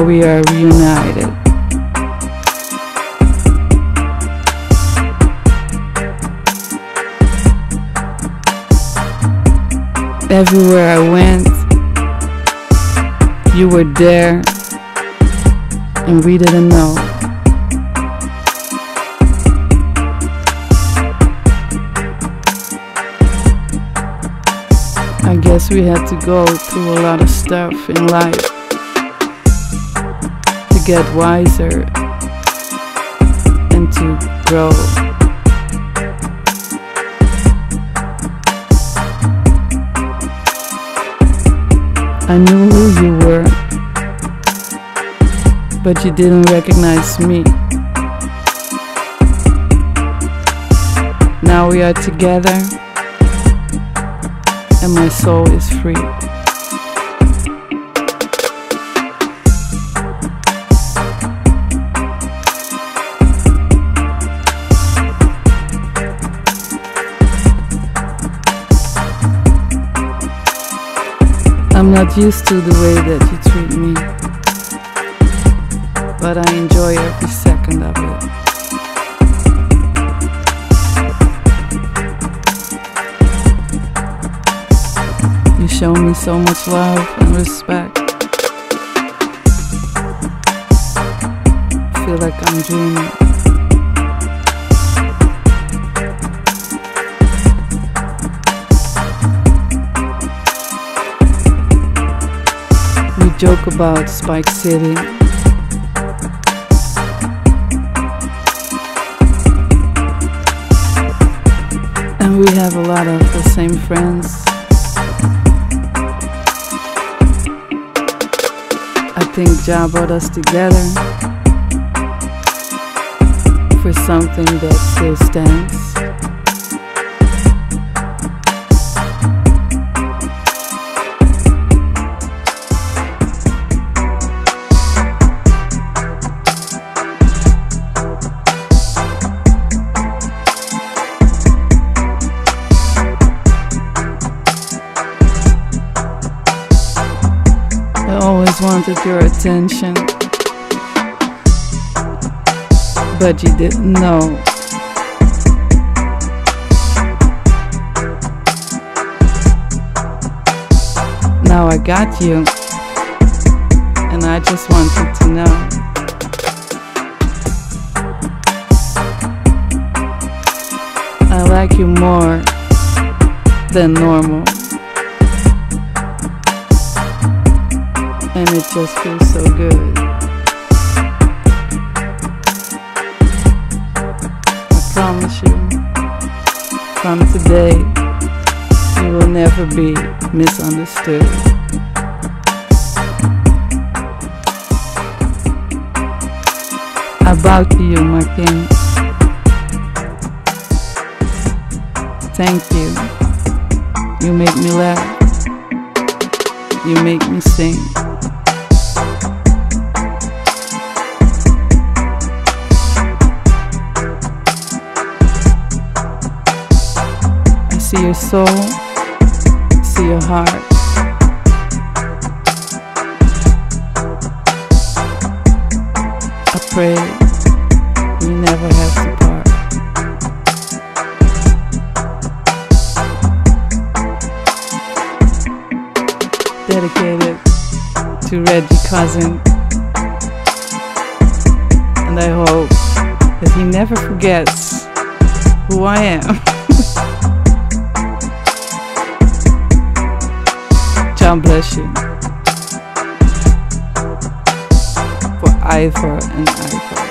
we are reunited. Everywhere I went, you were there, and we didn't know. I guess we had to go through a lot of stuff in life to get wiser and to grow. I knew who you were, but you didn't recognize me. Now we are together, and my soul is free. I'm not used to the way that you treat me, but I enjoy every second of it. You show me so much love and respect. I feel like I'm dreaming. We joke about Spike City. And we have a lot of the same friends. I think Jah brought us together for something that still stands. I always wanted your attention, but you didn't know. Now I got you, and I just wanted to know. I like you more than normal. And it just feels so good. I promise you, from today, you will never be misunderstood. I bow to you, my king. Thank you. You make me laugh. You make me sing. I see your soul, see your heart. I pray we never have to part. Dedicated to Reggie Cousin, and I hope that he never forgets who I am. God bless you. For Ivor and Ivor.